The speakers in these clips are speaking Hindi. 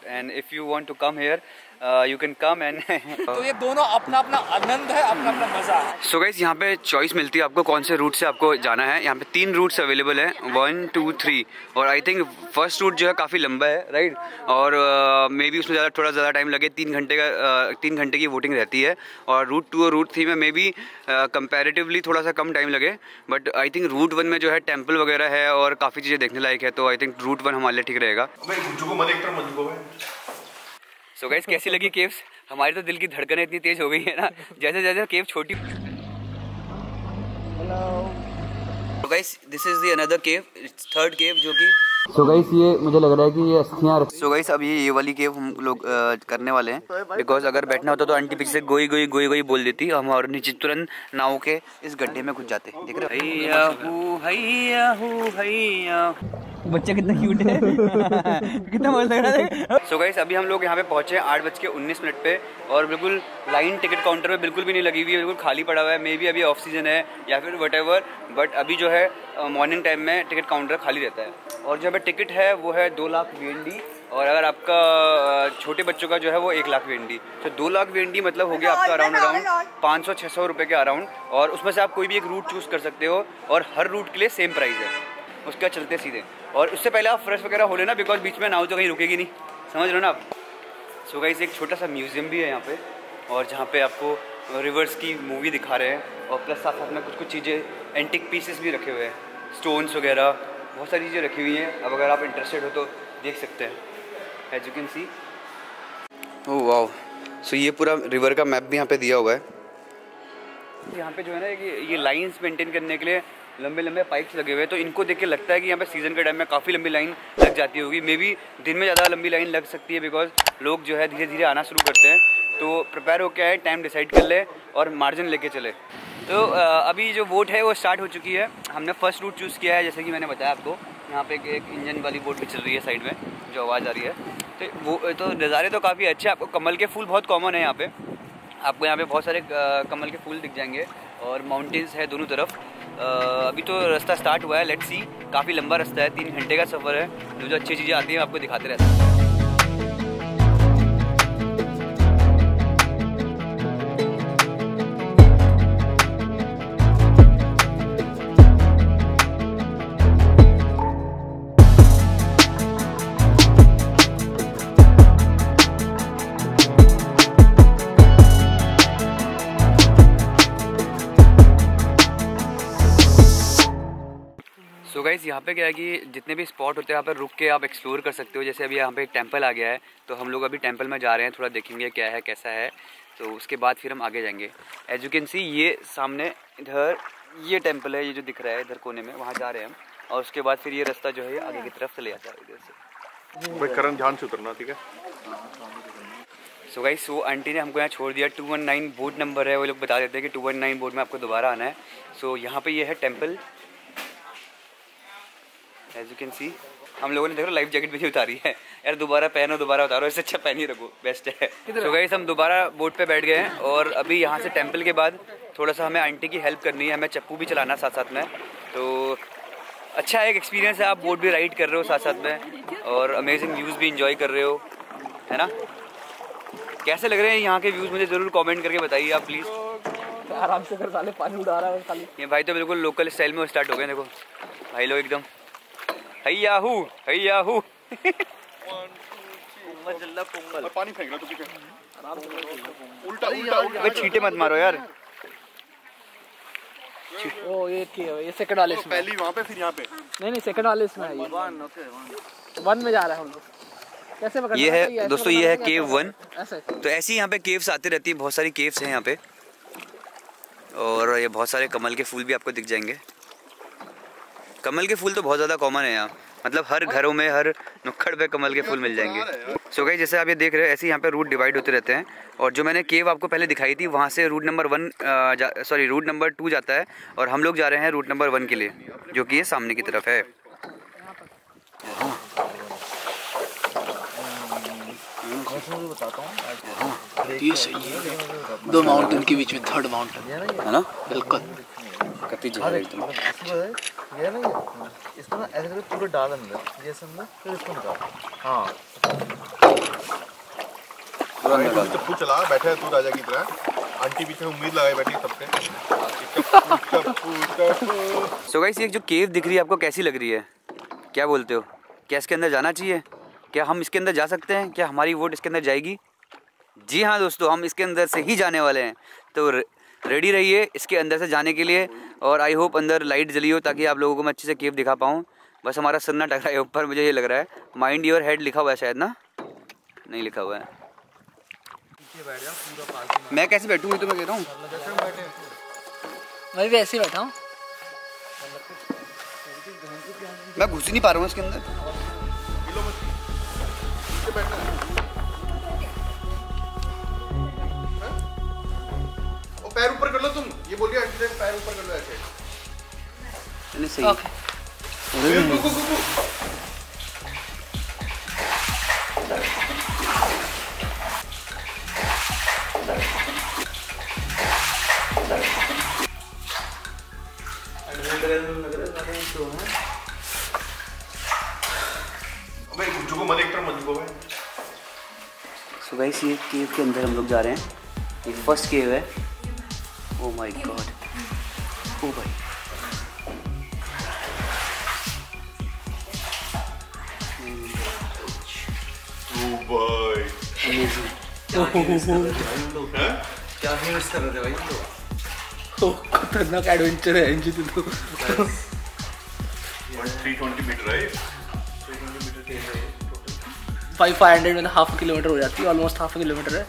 and if you want to come here you can come and तो ये दोनों अपना अपना आनंद है, अपना अपना मजा है। सो गाइस यहाँ पे चॉइस मिलती है आपको कौन से रूट से आपको जाना है। यहाँ पे 3 रूट्स अवेलेबल हैं, 1 2 3, और आई थिंक फर्स्ट रूट जो है काफ़ी लंबा है, राइट, और मे बी उसमें थोड़ा ज़्यादा टाइम लगे, 3 घंटे की वोटिंग रहती है। और रूट 2 और रूट 3 में मे बी कंपैरेटिवली थोड़ा सा कम टाइम लगे, बट आई थिंक रूट 1 में जो है टेम्पल वगैरह है और काफ़ी चीज़ें देखने लायक है, तो आई थिंक रूट 1 हमारे लिए ठीक रहेगा। सो गाइस कैसी लगी केव्स? हमारी तो दिल की धड़कनें इतनी तेज हो गई है ना जैसे जैसे केव छोटी। So guys this is the another cave, third cave जो कि सो गाइस ये मुझे लग रहा है कि ये अस्थियां। सो गाइस अब ये वाली केव हम लोग करने वाले हैं, बिकॉज अगर बैठना होता तो आंटी पीछे से गोई गोई गोई गोई बोल देती, हम और नीचे तुरंत नाव के इस गड्ढे में घुस जाते। देख रहे हो हैया हू हैया हू हैया, बच्चा कितना क्यूट है कितना मस्त लग रहा है। सो गाइस अभी हम लोग यहाँ पे पहुँचे 8:19 पे, और बिल्कुल लाइन टिकट काउंटर में बिल्कुल भी नहीं लगी हुई है, बिल्कुल खाली पड़ा हुआ है। मे बी अभी ऑफ सीजन है या फिर वटेवर, बट अभी जो है मॉर्निंग टाइम में टिकट काउंटर खाली रहता है। और जो टिकट है वो है 2 लाख VND, और अगर आपका छोटे बच्चों का जो है वो 1 लाख VND। तो 2 लाख VND मतलब हो गया आपका अराउंड 500-600 रुपये के अराउंड, और उसमें से आप कोई भी एक रूट चूज़ कर सकते हो, और हर रूट के लिए सेम प्राइस है, उसका चलते सीधे। और उससे पहले आप फ्रेश वगैरह हो लेना, बिकॉज बीच में नाव तो कहीं रुकेगी नहीं, समझ लो ना आप। सो गाइस एक छोटा सा म्यूज़ियम भी है यहाँ पे, और जहाँ पे आपको रिवर्स की मूवी दिखा रहे हैं, और प्लस साथ साथ में कुछ चीज़ें एंटिक पीसेस भी रखे हुए हैं, स्टोन्स वगैरह बहुत सारी चीज़ें रखी हुई हैं। अब अगर आप इंटरेस्टेड हो तो देख सकते हैं, as you can see. Oh wow, so ये पूरा रिवर का मैप भी यहाँ पे दिया हुआ है। यहाँ पे जो है ना ये लाइंस मेंटेन करने के लिए लंबे लंबे पाइप्स लगे हुए हैं, तो इनको देख के लगता है कि यहाँ पे सीज़न के टाइम में काफ़ी लंबी लाइन लग जाती होगी। मे बी दिन में ज़्यादा लंबी लाइन लग सकती है, बिकॉज लोग जो है धीरे धीरे आना शुरू करते हैं, तो प्रिपेयर होकर आए, टाइम डिसाइड कर ले और मार्जिन लेके चले। तो अभी जो वोट है वो स्टार्ट हो चुकी है। हमने फर्स्ट रूट चूज़ किया है, जैसे कि मैंने बताया आपको। यहाँ पे एक इंजन वाली बोट भी चल रही है साइड में, जो आवाज़ आ रही है। तो वो तो नज़ारे तो काफ़ी अच्छे। आपको कमल के फूल बहुत कॉमन है यहाँ पे, आपको यहाँ पे बहुत सारे कमल के फूल दिख जाएंगे, और माउंटेन्स है दोनों तरफ। अभी तो रास्ता स्टार्ट हुआ है, लेट्स सी। काफ़ी लंबा रास्ता है, 3 घंटे का सफ़र है। जो अच्छी चीज़ें आती हैं आपको दिखाते रहते हैं। सो गाइस यहाँ पे क्या है कि जितने भी स्पॉट होते हैं यहाँ पर रुक के आप एक्सप्लोर कर सकते हो। जैसे अभी यहाँ पे एक टेंपल आ गया है, तो हम लोग अभी टेंपल में जा रहे हैं, थोड़ा देखेंगे क्या है कैसा है, तो उसके बाद फिर हम आगे जाएंगे। एज यू कैन सी ये सामने इधर ये टेंपल है, ये जो दिख रहा है इधर कोने में, वहाँ जा रहे हैं हम, और उसके बाद फिर ये रास्ता जो है आगे की तरफ चले जाता है इधर से। करण ध्यान से उतरना, ठीक है। सो गाइस वो आंटी ने हमको यहाँ छोड़ दिया, 219 बोट नंबर है, वो लोग बता देते हैं कि 219 बोट में आपको दोबारा आना है। सो यहाँ पे ये है temple, as you can see. हम लोगों ने देखो लाइफ जैकेट भी नहीं उतारी है यार, दोबारा पहनो दोबारा उतारो, इससे अच्छा पहन ही रखो, बेस्ट है। तो गाइस हम दोबारा बोट पे बैठ गए हैं, और अभी यहाँ से टेंपल के बाद थोड़ा सा हमें आंटी की हेल्प करनी है, हमें चप्पू भी चलाना साथ साथ में। तो अच्छा एक एक्सपीरियंस है, आप बोट भी राइड कर रहे हो साथ साथ में, और अमेजिंग व्यूज़ भी इंजॉय कर रहे हो, है ना। कैसे लग रहे हैं यहाँ के व्यूज़, मुझे ज़रूर कमेंट करके बताइए आप प्लीज़। आराम से कर साले, पानी उड़ा रहा है खाली। ये भाई तो बिल्कुल लोकल स्टाइल में स्टार्ट हो गए, देखो भाई लोग एकदम हैया हू हैया हू। पानी फेंक रहा तो आराम से, उल्टा उल्टा छींटे मत मारो यार। ओ ये सेकंड वाले इसमें, पहली वहाँ पे फिर यहाँ पे, नहीं सेकंड वाले इसमें है, ये 1 में जा रहा है हम लोग। कैसे पकड़ना ये है दोस्तों, ये है केव 1। ऐसे तो ऐसे ही यहाँ पे केव्स आती रहती है, बहुत सारी केव्स हैं यहाँ पे, और ये बहुत सारे कमल के फूल भी आपको दिख जाएंगे। कमल के फूल तो बहुत ज़्यादा कॉमन है यहाँ, मतलब हर घरों में हर नुक्कड़ पे कमल के फूल मिल जाएंगे। सो गाइस जैसे आप ये देख रहे हैं, ऐसे ही यहाँ पे रूट डिवाइड होते रहते हैं, और जो मैंने केव आपको पहले दिखाई थी वहाँ से रूट नंबर 2 जाता है, और हम लोग जा रहे हैं रूट नंबर 1 के लिए, जो कि ये सामने की तरफ है। बताता हूँ, ये सही है, 2 माउंटेन के बीच में 3rd माउंटेन है ना, बिल्कुल कति जगह एकदम। ये ना इसको ना ऐसे करके पूरा डाल अंदर, जैसे अंदर फिर इसको निकाल। हाँ पूरा अंदर डाल। चप्पू चला बैठे है तू राजा की तरह, आंटी पीछे उम्मीद लगाई बैठी है सबसे। सो गाइस ये जो केव दिख रही है आपको कैसी लग रही है, क्या बोलते हो? क्या इसके अंदर जाना चाहिए? क्या हम इसके अंदर जा सकते हैं? क्या हमारी वोट इसके अंदर जाएगी? जी हाँ दोस्तों, हम इसके अंदर से ही जाने वाले हैं, तो रेडी रहिए इसके अंदर से जाने के लिए। और आई होप अंदर लाइट जली हो ताकि आप लोगों को मैं अच्छे से केव दिखा पाऊँ। बस हमारा सर ना टकराए ऊपर, मुझे ये लग रहा है। माइंड योर हेड लिखा हुआ है शायद ना, नहीं लिखा हुआ है। मैं कैसे बैठूंगी तो मैं कह रहा हूँ, मैं भी ऐसे ही बैठा हूँ। मैं घुस ही नहीं पा रहा हूँ इसके अंदर। पैर ऊपर कर लो तुम, ये बोलिए आंटी से पैर ऊपर कर लो ऐसे। नहीं सही। ओके। अबे झुको मत, एक तरफ मत झुको भाई। सो गाइस ये केव के अंदर हम लोग जा रहे हैं। ये फर्स्ट केव है। ओ माय गॉड, ओ भाई क्या मिस कर रहे थे भाई लोग? खतरनाक एडवेंचर है एनजी तो। 320 मीटर है। 500 में हाफ किलोमीटर हो जाती है, ऑलमोस्ट हाफ किलोमीटर है।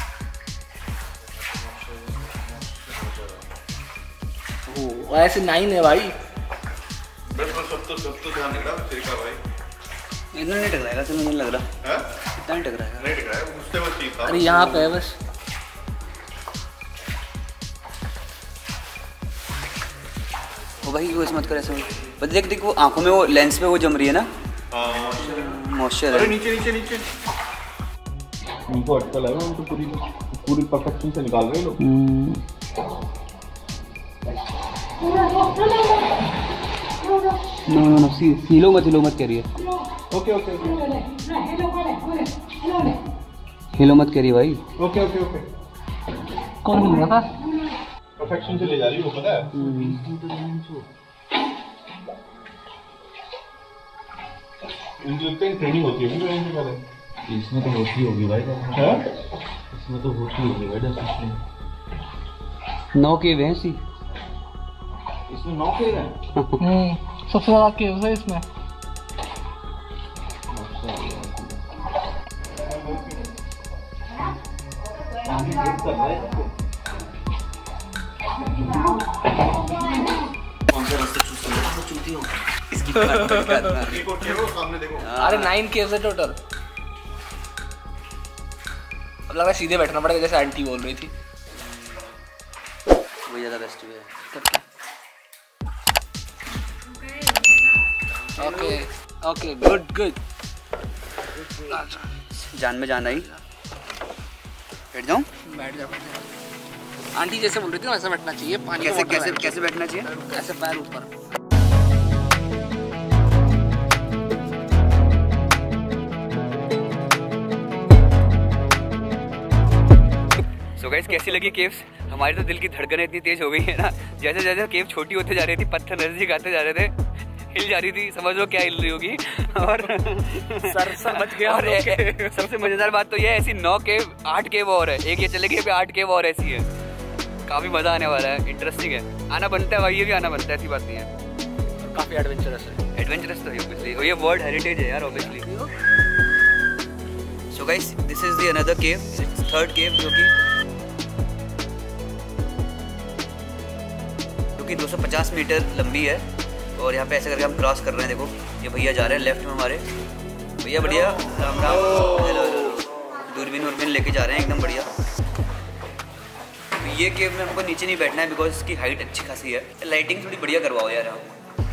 ओ ऐसे 9 है भाई। बस सब तो ध्यान रखना तेरे का भाई। इतना नहीं टकराएगा तो मुझे लग रहा है। हैं? इतना नहीं टकराएगा। नहीं टकराया, उससे बस चीज था। अरे यहाँ पे है बस। ओ भाई वो मत कर ऐसे। बस देख देख वो आंखों में वो लेंस पे वो जम रही है ना, मॉइस्चर अरे है। नीचे नीचे नीचे उनको अटकल है, उनको पूरी परफेक्शन से निकाल रहे हैं लोग। नो हिलो मत करिए। ओके ओके हिलो मत करिए भाई। Okay okay okay. कौन मिल रहा था? परफेक्शन से ले जा रही है वो, पता है? इनकी लगता है ट्रेनिंग होती है ना इनसे पहले। इसमें तो होती होगी भाई। हैं? इसमें तो होती होगी भाई 10 इसमें। 9 केव हैं सी। इसमें 9 केव हैं। सबसे ज्यादा केव्स है इसमें। सामने देखो। अरे 9 केव्स है टोटल। अब लग रहा है सीधे बैठना पड़ेगा जैसे आंटी बोल रही थी। वो ज़्यादा बेस्ट है। Okay okay good good. जान में जान आई। बैठ जाऊँ? बैठ जा। आंटी जैसे बोल रही थी वैसे बैठना चाहिए। पानी कैसे कैसे कैसे बैठना चाहिए? ऐसे पैर ऊपर। सो गाइस कैसी लगी केव्स? हमारी तो दिल की धड़कनें इतनी तेज हो गई है ना, जैसे जैसे केव छोटी होते जा रही थी, पत्थर नजदीक आते जा रहे थे, हिल जा रही थी। समझ लो क्या हिल रही होगी। और सर समझ गया। और सबसे मजेदार बात तो ये है, ऐसी 9 केव 8 केव और है। एक ये चलेगी अभी 8 केव और ऐसी है। काफी मजा आने वाला है, इंटरेस्टिंग है। आना बनता है भाई, ये भी आना बनता है, ऐसी बात नहीं है। काफी एडवेंचरस है। एडवेंचरस तो है ऑब्वियसली, और ये वर्ल्ड हेरिटेज है यार obviously. So guys this is the another cave, third cave जो कि 250 मीटर लंबी है। और यहाँ पे ऐसे करके हम क्रॉस कर रहे हैं। देखो ये भैया जा रहे हैं लेफ्ट में हमारे। भैया बढ़िया, राम राम। हेलो दूरबीन लेके जा रहे हैं एकदम बढ़िया। तो ये केव में हमको नीचे नहीं बैठना है बिकॉज इसकी हाइट अच्छी खासी है। लाइटिंग थोड़ी बढ़िया करवाओ यार यहाँ।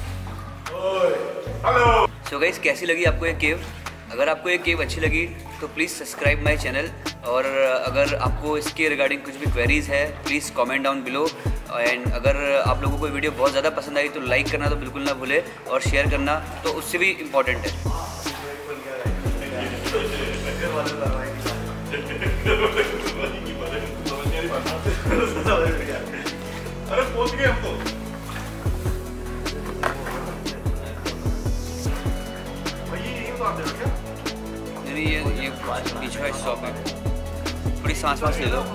सो गाइस कैसी लगी आपको ये केव? अगर आपको ये केव अच्छी लगी तो प्लीज़ सब्सक्राइब माय चैनल। और अगर आपको इसके रिगार्डिंग कुछ भी क्वेरीज है please comment down below. And अगर आप लोगों को वीडियो बहुत ज़्यादा पसंद आई तो लाइक करना तो बिल्कुल ना भूले, और शेयर करना तो उससे भी इम्पॉर्टेंट है। ये बीच में स्टॉप है, थोड़ी सांस ले लो।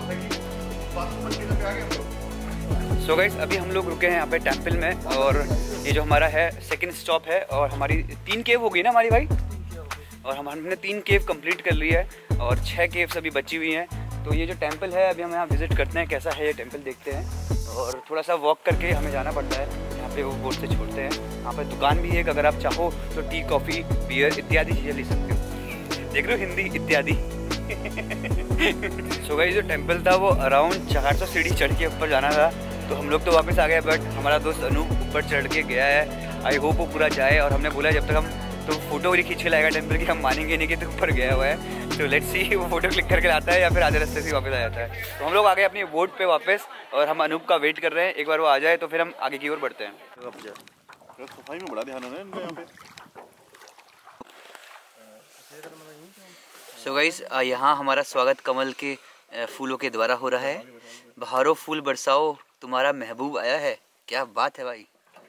सो गाइस अभी हम लोग रुके हैं यहाँ पे टेम्पल में, और ये जो हमारा है सेकंड स्टॉप है, और हमारी 3 केव हो गई ना हमारी भाई, और हमने 3 केव कंप्लीट कर ली है और 6 केव्स अभी बची हुई हैं। तो ये जो टेंपल है अभी हम यहाँ विजिट करते हैं, कैसा है ये टेंपल देखते हैं, और थोड़ा सा वॉक करके हमें जाना पड़ता है। यहाँ पे वो बोट से छोड़ते हैं, यहाँ पे दुकान भी है, अगर आप चाहो तो टी कॉफ़ी बियर इत्यादि चीज़ें ले सकते हो। देख रहे हो हिंदी इत्यादि। सो गाइस जो टेंपल था वो अराउंड 400 सीढ़ी चढ़ के ऊपर जाना था, तो हम लोग तो वापस आ गए, बट हमारा दोस्त अनूप ऊपर चढ़ के गया है। आई होप वो पूरा जाए, और हमने बोला जब तक हम तो फोटो वही खींच के लाएगा टेंपल की, हम मानेंगे नहीं कि तो ऊपर गया हुआ है। तो लेट्स सी वो फोटो क्लिक करके लाता है या फिर आधे रास्ते से वापस आ जाता है। तो हम लोग आ गए अपनी बोट पे वापस, और हम अनूप का वेट कर रहे हैं, एक बार वो आ जाए तो फिर हम आगे की ओर बढ़ते हैं। सफाई में बड़ा ध्यान है इनका यहाँ पे। सो गाइस यहाँ हमारा स्वागत कमल के फूलों के द्वारा हो रहा है। बहारों फूल बरसाओ तुम्हारा महबूब आया है। क्या बात है भाई।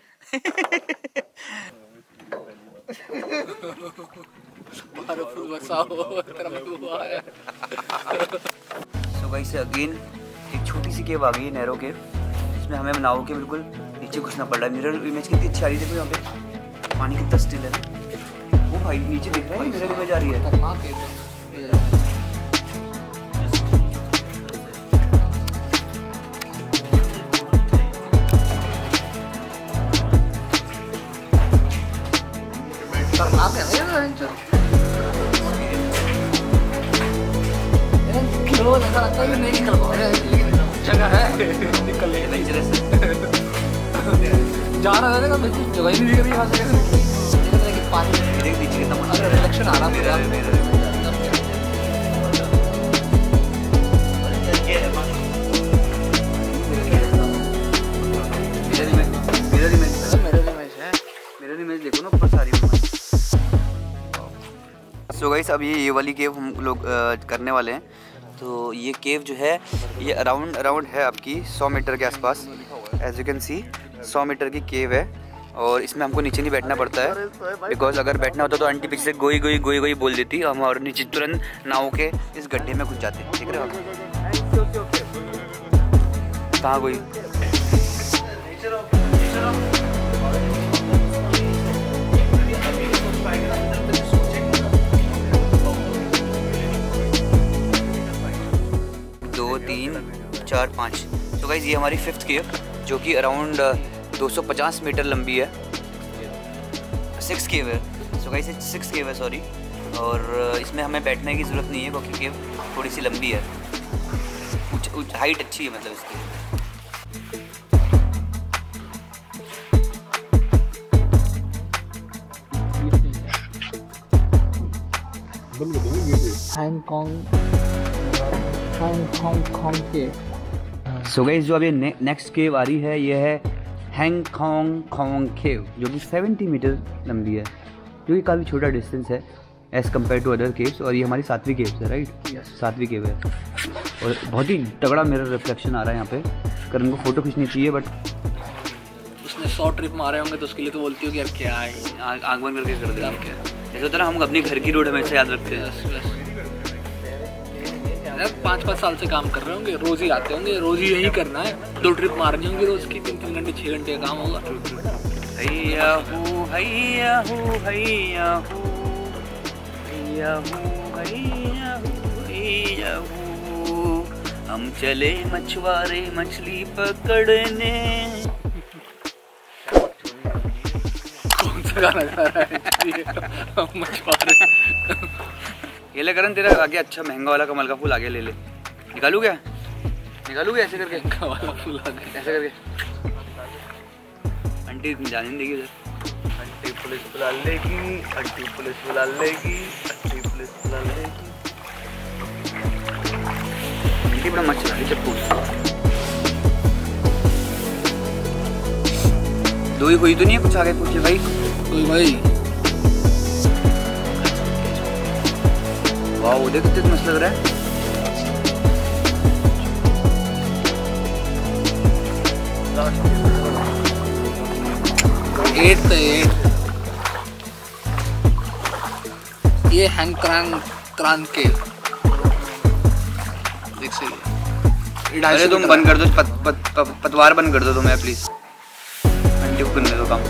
सो गाइस अगेन एक छोटी सी केव आ गई है, नैरो केव, जिसमें हमें नाव के बिल्कुल नीचे घुसना पड़ रहा है। मिरर इमेज कितनी अच्छी आ रही है, देखो यहाँ पे पानी कितना स्टिल है। वो भाई नीचे दिख रहा है, मिरर इमेज आ रही है। ऐसा लगता है नहीं निकल पा रहे, लेकिन जगह है निकल ले जा रहा है ना, जगह ही नहीं दिख रही यहाँ से। पानी नीचे कितना रिफ्लेक्शन आ रहा है मेरा। मिरर इमेज देखो ना ऊपर सारी। सो गाइस अब ये वाली केव हम लोग करने वाले हैं। तो ये केव जो है ये अराउंड है आपकी 100 मीटर के आसपास। As you can see 100 metre की केव है, और इसमें हमको नीचे नहीं बैठना पड़ता है, बिकॉज अगर बैठना होता तो आंटी पीछे से गोई गोई गोई गोई बोल देती, हम और नीचे तुरंत नाव के इस गड्ढे में घुस जाते। देख रहे हो कहाँ गोई। 2 3 4 5। तो गाइस ये हमारी 5th केव, जो कि अराउंड 250 मीटर लंबी है। 6 केव है। सो गाइस 6 केव है, सॉरी। और इसमें हमें बैठने की ज़रूरत नहीं है, क्योंकि केव थोड़ी सी लंबी है, हाइट अच्छी है मतलब इसकी। हांगकांग के। सो गाइस जो अभी नेक्स्ट केव आ रही है, ये है हैंगकांग केव, जो कि 70 मीटर लंबी है, जो कि काफ़ी छोटा डिस्टेंस है as compare to other caves. और ये हमारी 7वीं केव है, राइट? 7वीं केव है, और बहुत ही तगड़ा मिरर रिफ्लेक्शन आ रहा है यहाँ पे। करण को फोटो खींचनी चाहिए, बट उसने 100 ट्रिप मारे होंगे तो उसके लिए तो बोलती हो कि यार क्या है, आँख बंद करके कर देना। क्या ऐसा होता है ना, हम अपने घर की रोड हमेशा याद रखते हैं। 5-5 साल से काम कर रहे होंगे, रोज ही आते होंगे, रोज ही यही करना है। 2 ट्रिप मारनी होंगी रोज की, 3-3 घंटे 6 घंटे का काम होगा। हैया हो हैया हो हैया हो हैया हो हैया हो हैया हो, हम चले मछुआरे मछली पकड़ने। कौन सा गाना गा रहा है? मछुआरे। ये ले करण, तेरा आगे अच्छा महंगा वाला कमल का फूल आगे ले ले। निकालू क्या? निकालू क्या? ऐसे करके वाला फूल आ गया, ऐसे करके। आंटी जाने देगी उधर। आंटी पुलिस बुला लेगी, आंटी पुलिस बुला लेगी, आंटी पुलिस बुला लेगी। आंटी बड़ा मस्त चला रही चप्पू। 2 ही हुई तो नहीं है, कुछ आगे पूछे भाई। कोई भाई वाह, देख कितना मस्त लग रहा है। ये हैंगकांग क्रांत के देख सही है। अरे तुम बंद कर दो, पतवार बंद कर दो तुम प्लीज, आंटी को करने दो काम।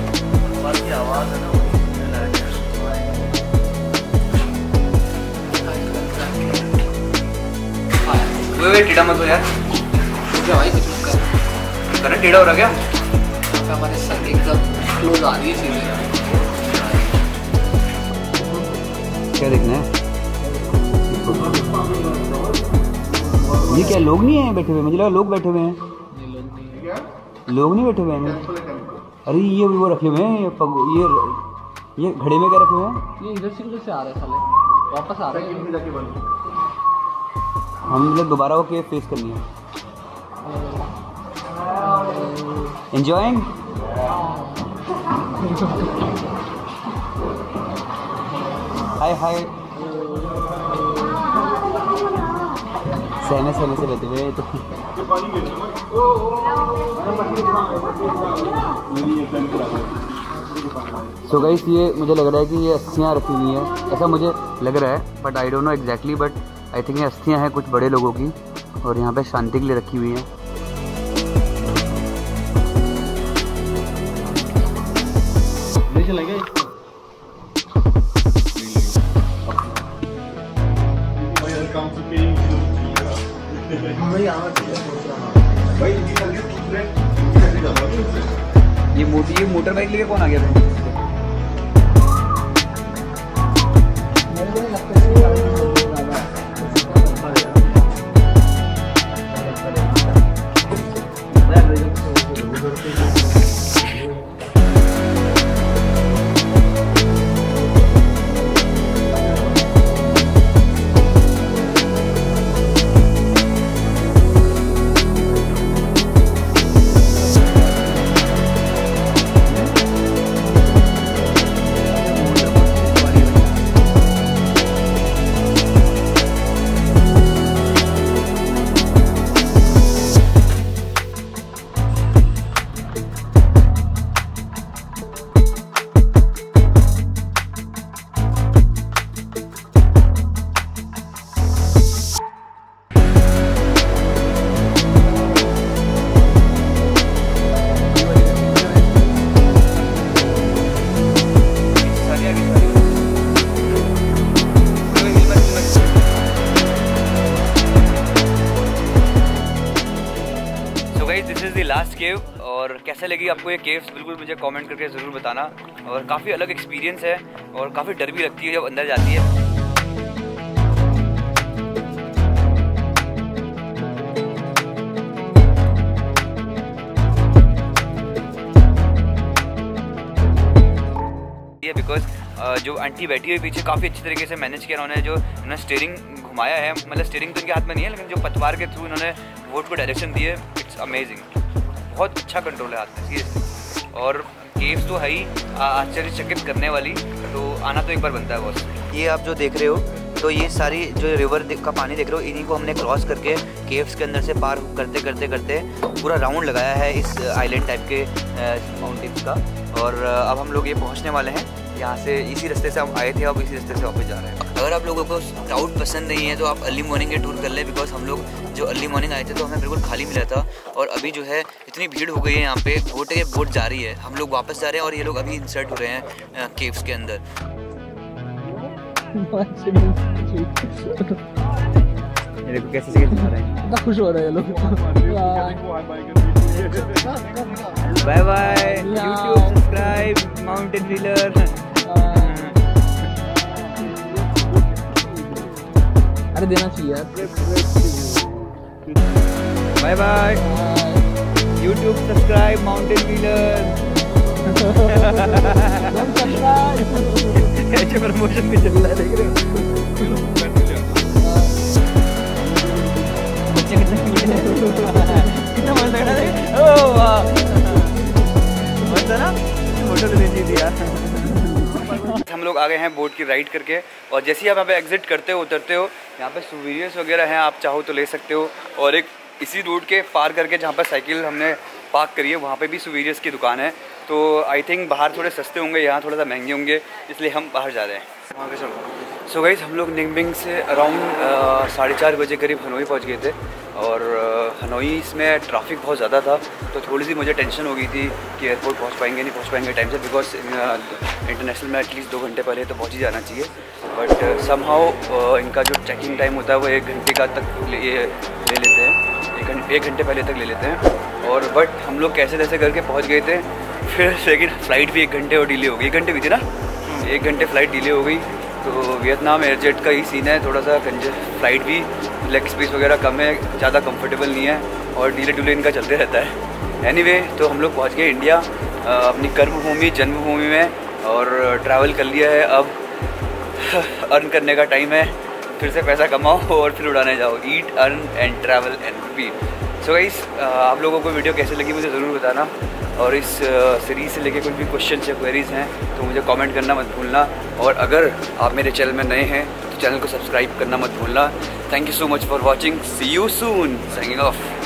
वे टेढ़ा मत हो यार, क्या भाई कुछ कर करंट टेढ़ा हो रहा क्या? हमारे सर एकदम क्लोज आ रही है सीधे। क्या देखना है? ये क्या लोग नहीं है बैठे हुए? मुझे लगा लोग बैठे हुए हैं। लोग नहीं बैठे हुए हैं। अरे ये वो रखे हुए हैं, ये घड़े में क्या रखे हुए हैं? ये इधर से आ रहे हैं साले, वापस आ रहे हैं। हम लोग दोबारा वो केव फेस करनी है। एंजॉयिंग। हाय हाय। सहमे से रहते हुए तो सो गाइस, ये मुझे लग रहा है कि ये अस्थियाँ रखी हुई हैं, ऐसा मुझे लग रहा है, but I don't know exactly, but I think ये अस्थियाँ हैं कुछ बड़े लोगों की और यहाँ पे शांति के लिए रखी हुई हैं। ये मोटर बाइक लेके कौन आ गया था? This is the last cave. और कैसे लगी आपको ये केव्स, बिल्कुल मुझे कमेंट करके ज़रूर बताना। और काफ़ी अलग एक्सपीरियंस है और काफ़ी डर भी लगती है जब अंदर जाती है। बिकॉज जो आंटी बैठी हुई पीछे काफ़ी अच्छी तरीके से मैनेज किया उन्होंने, जो उन्होंने स्टीयरिंग घुमाया है, मतलब स्टीयरिंग तो इनके हाथ में नहीं है, लेकिन जो पतवार के थ्रू इन्होंने बोट को डायरेक्शन दी है, इट्स अमेजिंग। बहुत अच्छा कंट्रोल है हाथ में सीरियसली। और केव्स तो है ही आश्चर्यचकित करने वाली, तो आना तो एक बार बनता है बॉस। ये आप जो देख रहे हो, तो ये सारी जो रिवर का पानी देख रहे हो, इन्हीं को हमने क्रॉस करके केव्स के अंदर से पार करते करते करते पूरा राउंड लगाया है इस आइलैंड टाइप के माउंटेन्स का। और अब हम लोग ये पहुंचने वाले हैं यहाँ से। इसी रास्ते से हम आए थे, अब इसी रास्ते से वापस जा रहे हैं। अगर आप लोगों को क्राउड पसंद नहीं है तो आप अर्ली मॉर्निंग के टूर कर लें, बिकॉज हम लोग जो अर्ली मॉर्निंग आए थे तो हमें बिल्कुल खाली मिला था। और अभी जो है इतनी भीड़ हो गई है यहाँ पे, बोट जा रही है, हम लोग वापस जा रहे हैं और ये लोग अभी इंसर्ट हो रहे हैं केव्स के अंदर। ये देखो कैसे से दिखा रहे हैं, इतना खुश हो रहे हैं लोग। Bye bye, YouTube subscribe Mountain Wheeler. अरे देना चाहिए यार। Bye bye, YouTube subscribe Mountain Wheeler. ऐसे प्रमोशन भी चल रहा है, देख रहे हो? कितना मजा लग रहा है। ओह वाह, मस्त है ना, फोटो ले दिया। हम लोग आ गए हैं बोट की राइड करके, और जैसे ही आप यहाँ पे एग्जिट करते हो, उतरते हो, यहाँ पे सुवीनियर्स वगैरह हैं, आप चाहो तो ले सकते हो। और एक इसी रोड के पार करके जहाँ पर साइकिल हमने पार्क करी है, वहाँ पे भी सुवीनियर्स की दुकान है। तो आई थिंक बाहर थोड़े सस्ते होंगे, यहाँ थोड़ा सा महंगे होंगे, इसलिए हम बाहर जा रहे हैं। वहाँ पे चलो। सो गाइस हम लोग निंगबिंग से अराउंड 4:30 बजे करीब हनोई पहुंच गए थे और हनोई इसमें ट्रैफिक बहुत ज़्यादा था तो थोड़ी सी मुझे टेंशन हो गई थी कि एयरपोर्ट पहुंच पाएंगे नहीं पहुंच पाएंगे टाइम से, बिकॉज इंटरनेशनल में एटलीस्ट 2 घंटे पहले तो पहुंच ही जाना चाहिए। बट समहाउ इनका जो चेकिंग टाइम होता है वो 1 घंटे का तक ले लेते हैं, 1 घंटे पहले तक ले लेते हैं। और बट हम लोग कैसे तैसे करके पहुँच गए थे। फिर लेकिन फ़्लाइट भी 1 घंटे और डिले हो गई, 1 घंटे हुई थी ना, 1 घंटे फ़्लाइट डिले हो गई। तो वियतनाम एयरजेट का ही सीन है, थोड़ा सा फ़्लाइट भी लेग स्पेस वगैरह कम है, ज़्यादा कंफर्टेबल नहीं है और डिले इनका चलते रहता है। एनीवे तो हम लोग पहुँच गए इंडिया, अपनी कर्मभूमि जन्मभूमि में, और ट्रैवल कर लिया है। अब अर्न करने का टाइम है, फिर से पैसा कमाओ और फिर उड़ाने जाओ। Eat, earn and travel and repeat. So guys आप लोगों को वीडियो कैसे लगी मुझे ज़रूर बताना, और इस सीरीज़ से लेके कोई भी क्वेश्चन या क्वेरीज़ हैं तो मुझे कमेंट करना मत भूलना। और अगर आप मेरे चैनल में नए हैं तो चैनल को सब्सक्राइब करना मत भूलना। Thank you so much for watching, see you soon, signing of.